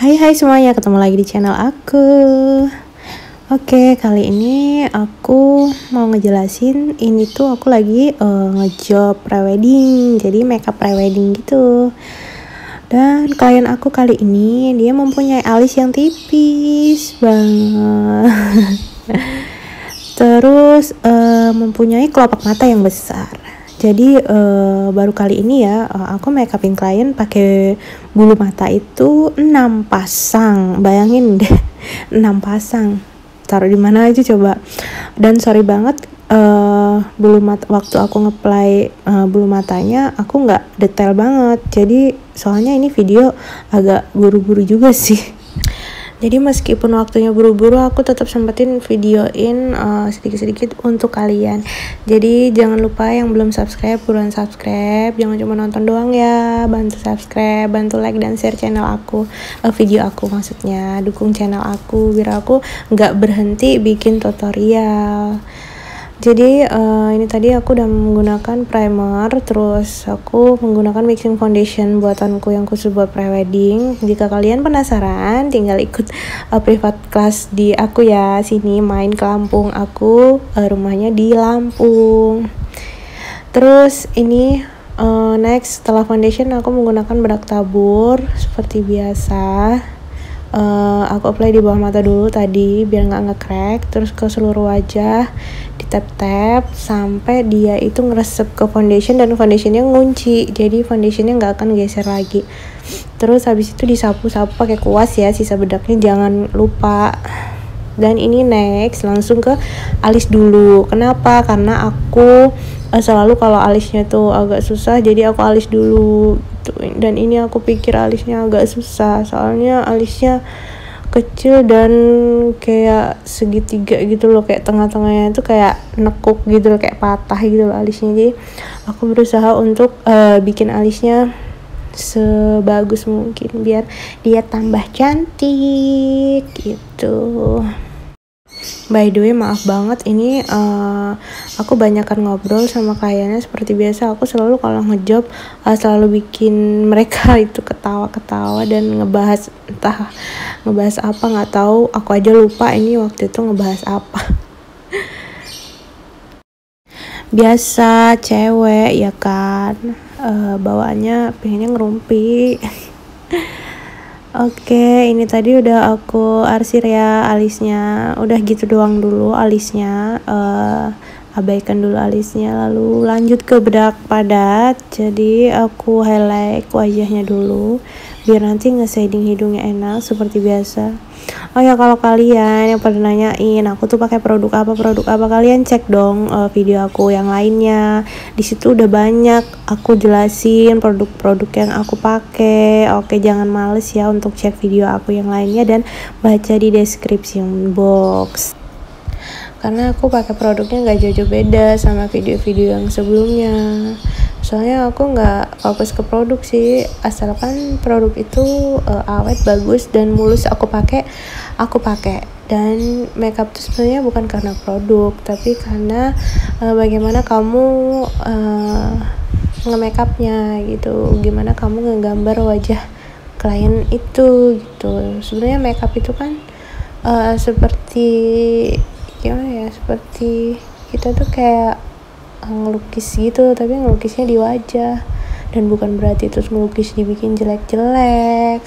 Hai semuanya, ketemu lagi di channel aku. Oke, kali ini aku mau ngejelasin ini tuh aku lagi ngejob prewedding, jadi makeup prewedding gitu. Dan klien aku kali ini dia mempunyai alis yang tipis banget. Terus mempunyai kelopak mata yang besar. Jadi baru kali ini ya aku make upin klien pakai bulu mata itu 6 pasang. Bayangin deh, 6 pasang. Taruh di mana aja coba. Dan sorry banget bulu mata waktu aku ngeplay bulu matanya aku nggak detail banget. Jadi soalnya ini video agak buru-buru juga sih. Jadi meskipun waktunya buru-buru, aku tetap sempetin videoin sedikit-sedikit untuk kalian. Jadi jangan lupa yang belum subscribe, buruan subscribe. Jangan cuma nonton doang ya, bantu subscribe, bantu like dan share channel aku, video aku maksudnya. Dukung channel aku biar aku nggak berhenti bikin tutorial. Jadi ini tadi aku udah menggunakan primer, terus aku menggunakan mixing foundation buatanku yang khusus buat prewedding. Jika kalian penasaran, tinggal ikut private class di aku ya. Sini main ke Lampung, aku rumahnya di Lampung. Terus ini next setelah foundation aku menggunakan bedak tabur seperti biasa. Aku apply di bawah mata dulu tadi biar nggak nge-crack, terus ke seluruh wajah di tap-tap sampai dia itu ngeresep ke foundation dan foundationnya ngunci, jadi foundationnya nggak akan geser lagi. Terus habis itu disapu-sapu pakai kuas ya, sisa bedaknya jangan lupa. Dan ini next langsung ke alis dulu. Kenapa? Karena aku selalu kalau alisnya tuh agak susah, jadi aku alis dulu gitu. Dan ini aku pikir alisnya agak susah soalnya alisnya kecil dan kayak segitiga gitu loh, kayak tengah-tengahnya itu kayak nekuk gitu loh, kayak patah gitu loh alisnya. Jadi aku berusaha untuk bikin alisnya sebagus mungkin biar dia tambah cantik gitu. By the way, maaf banget ini aku banyakkan ngobrol sama kliennya. Seperti biasa aku selalu kalau ngejob selalu bikin mereka itu ketawa-ketawa dan ngebahas entah ngebahas apa nggak tahu, aku aja lupa ini waktu itu ngebahas apa. Biasa cewek ya kan, bawaannya pengennya ngerumpi. Oke, ini tadi udah aku arsir ya alisnya. Udah gitu doang dulu alisnya. Abaikan dulu alisnya, lalu lanjut ke bedak padat. Jadi aku highlight wajahnya dulu biar nanti nge-shading hidungnya enak seperti biasa. Oh ya, kalau kalian yang pada nanyain aku tuh pakai produk apa, kalian cek dong video aku yang lainnya. Di situ udah banyak aku jelasin produk-produk yang aku pakai. Oke, jangan males ya untuk cek video aku yang lainnya dan baca di description box. Karena aku pakai produknya nggak jauh-jauh beda sama video-video yang sebelumnya. Soalnya aku nggak fokus ke produk sih, asalkan produk itu awet, bagus dan mulus aku pakai. Dan makeup itu sebenarnya bukan karena produk, tapi karena bagaimana kamu nge-makeupnya gitu, gimana kamu ngegambar wajah klien itu gitu. Sebenarnya makeup itu kan seperti gimana ya, seperti kita tuh kayak ngelukis gitu, tapi ngelukisnya di wajah, dan bukan berarti terus ngelukis dibikin jelek-jelek.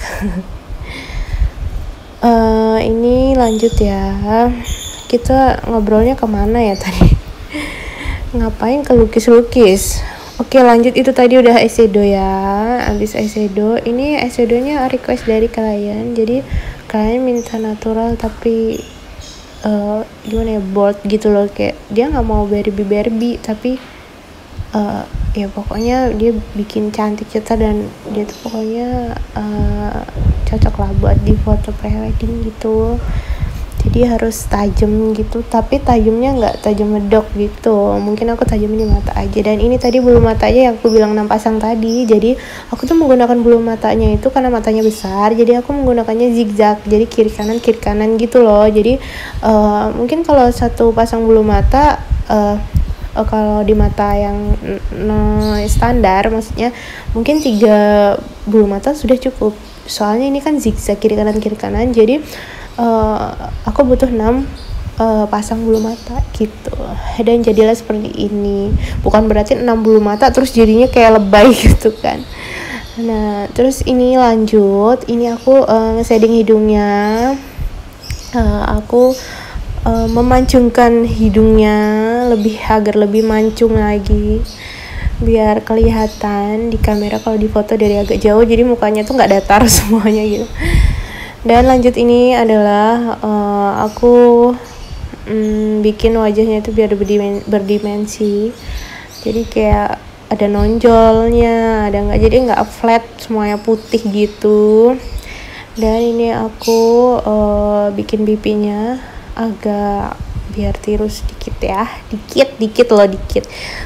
Ini lanjut ya, kita ngobrolnya kemana ya tadi? Ngapain ke lukis-lukis? Oke, lanjut. Itu tadi udah eyeshadow ya. Abis eyeshadow, ini eyeshadownya request dari klien, jadi klien minta natural tapi gimana ya, bold gitu loh, kayak dia nggak mau Barbie tapi ya pokoknya dia bikin cantik cetar, dan dia tuh pokoknya cocok lah buat di foto prewedding gitu. Jadi harus tajam gitu, tapi tajamnya nggak tajam medok gitu. Mungkin aku tajamin di mata aja. Dan ini tadi bulu matanya yang aku bilang 6 pasang tadi. Jadi aku tuh menggunakan bulu matanya itu karena matanya besar, jadi aku menggunakannya zigzag. Jadi kiri kanan gitu loh. Jadi mungkin kalau satu pasang bulu mata kalau di mata yang standar, maksudnya mungkin 3 bulu mata sudah cukup. soalnya ini kan zigzag kiri kanan, jadi aku butuh 6 pasang bulu mata gitu, dan jadilah seperti ini. Bukan berarti 6 bulu mata terus jadinya kayak lebay gitu kan. Nah terus ini lanjut, ini aku nge-shading hidungnya. Aku memancungkan hidungnya agar lebih mancung lagi, biar kelihatan di kamera kalau di foto dari agak jauh, jadi mukanya tuh nggak datar semuanya gitu. Dan lanjut ini adalah aku bikin wajahnya itu biar berdimensi, jadi kayak ada nonjolnya, ada nggak, jadi nggak flat semuanya putih gitu. Dan ini aku bikin pipinya agak biar tirus dikit ya, dikit loh, dikit.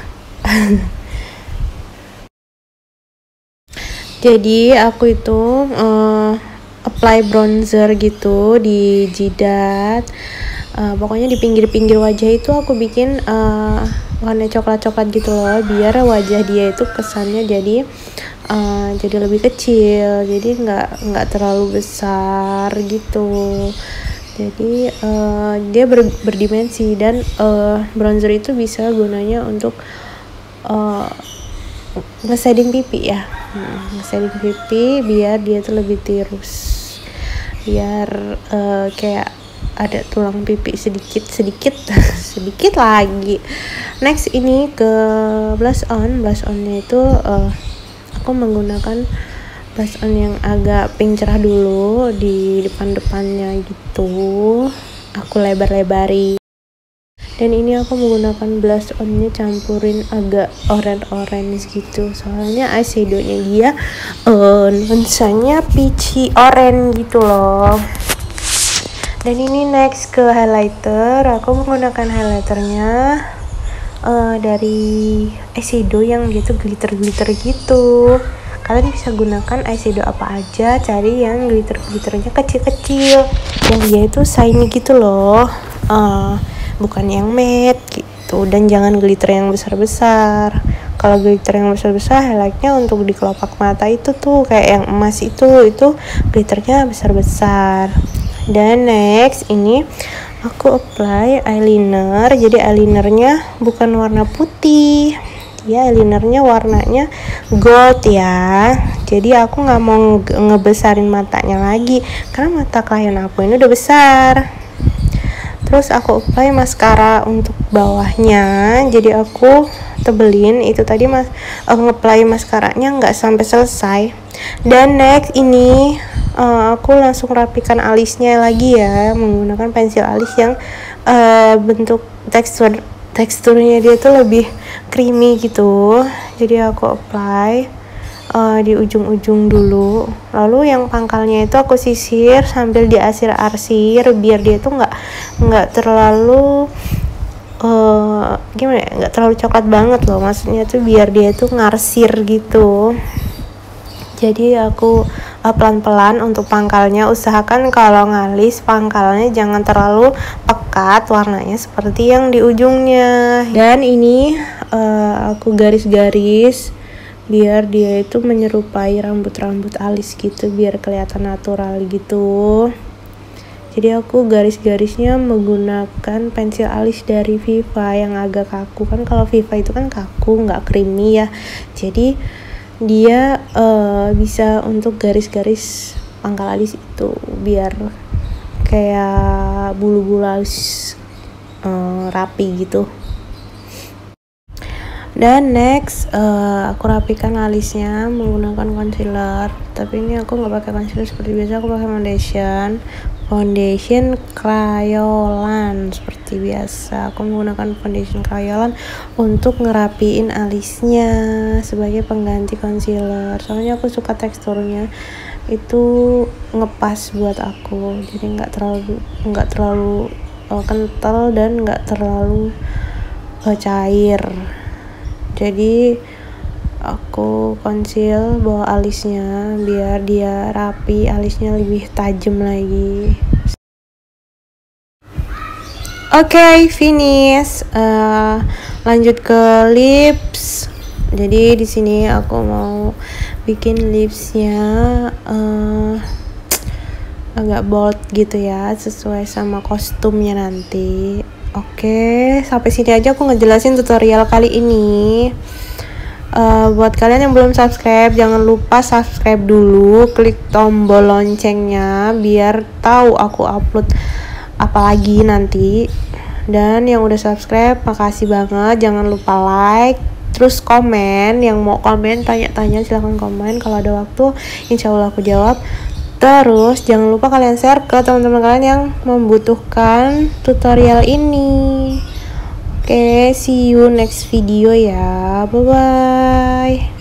Jadi aku itu apply bronzer gitu di jidat, pokoknya di pinggir-pinggir wajah itu aku bikin warna coklat-coklat gitu loh, biar wajah dia itu kesannya jadi lebih kecil, jadi nggak terlalu besar gitu. Jadi dia berdimensi, dan bronzer itu bisa gunanya untuk nge-shading pipi ya, nge-shading pipi biar dia tuh lebih tirus, biar kayak ada tulang pipi sedikit sedikit lagi. Next ini ke blush onnya itu aku menggunakan blush on yang agak pink cerah dulu di depannya gitu, aku lebar-lebari. Dan ini aku menggunakan blush onnya campurin agak orange gitu, soalnya eyeshadownya dia nuansanya peachy orange gitu loh. Dan ini next ke highlighter, aku menggunakan highlighternya dari eyeshadow yang gitu glitter gitu. Kalian bisa gunakan eyeshadow apa aja, cari yang glitternya kecil-kecil, yang dia itu shiny gitu loh, bukan yang matte gitu. Dan jangan glitter yang besar-besar. Kalau glitter yang besar-besar, highlightnya untuk di kelopak mata itu tuh kayak yang emas itu glitternya besar-besar. Dan next ini aku apply eyeliner. Jadi eyelinernya bukan warna putih, ya eyelinernya warnanya gold ya. Jadi aku nggak mau ngebesarin matanya lagi, karena mata klien aku ini udah besar. Terus aku apply maskara untuk bawahnya, jadi aku tebelin itu tadi nge-apply maskaranya nggak sampai selesai. Dan next ini aku langsung rapikan alisnya lagi ya, menggunakan pensil alis yang bentuk teksturnya dia tuh lebih creamy gitu. Jadi aku apply di ujung-ujung dulu, lalu yang pangkalnya itu aku sisir sambil diarsir-arsir biar dia tuh nggak terlalu gimana ya, nggak terlalu coklat banget loh, maksudnya tuh biar dia tuh ngarsir gitu. Jadi aku pelan-pelan untuk pangkalnya, usahakan kalau ngalis pangkalnya jangan terlalu pekat warnanya seperti yang di ujungnya. Dan ini aku garis-garis biar dia itu menyerupai rambut alis gitu, biar kelihatan natural gitu. Jadi aku garis-garisnya menggunakan pensil alis dari Viva yang agak kaku, kan kalau Viva itu kan kaku, nggak creamy ya. Jadi dia bisa untuk garis-garis pangkal alis itu biar kayak bulu-bulu alis rapi gitu. Dan next aku rapikan alisnya menggunakan concealer, tapi ini aku nggak pakai concealer seperti biasa, aku pakai foundation Crayolan seperti biasa. Aku menggunakan foundation Crayolan untuk ngerapiin alisnya sebagai pengganti concealer, soalnya aku suka teksturnya itu ngepas buat aku, jadi nggak terlalu kental dan nggak terlalu cair. Jadi aku conceal bawah alisnya biar dia rapi, alisnya lebih tajam lagi. Oke, finish. Lanjut ke lips. Jadi di sini aku mau bikin lipsnya agak bold gitu ya, sesuai sama kostumnya nanti. Oke, sampai sini aja aku ngejelasin tutorial kali ini. Buat kalian yang belum subscribe, jangan lupa subscribe dulu, klik tombol loncengnya biar tahu aku upload apa lagi nanti. Dan yang udah subscribe, makasih banget. Jangan lupa like, terus komen. Yang mau komen, tanya-tanya silahkan komen. Kalau ada waktu, insya Allah aku jawab. Terus jangan lupa kalian share ke teman-teman kalian yang membutuhkan tutorial ini. Oke, see you next video ya. Bye bye.